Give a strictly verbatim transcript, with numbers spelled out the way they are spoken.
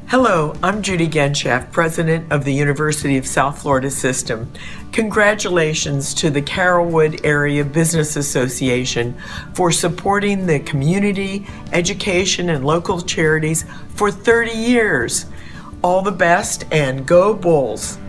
Hello, I'm Judy Genshaft, President of the University of South Florida System. Congratulations to the Carrollwood Area Business Association for supporting the community, education, and local charities for thirty years. All the best and go Bulls!